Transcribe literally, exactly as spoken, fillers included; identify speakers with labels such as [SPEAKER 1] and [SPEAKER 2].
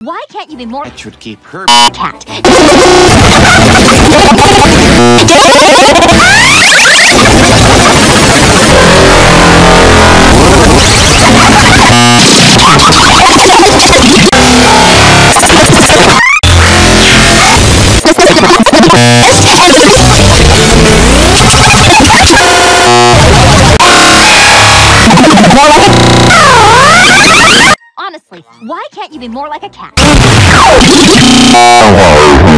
[SPEAKER 1] Why can't you be more
[SPEAKER 2] It should keep her
[SPEAKER 1] cat? Honestly, why can't you be more like a cat?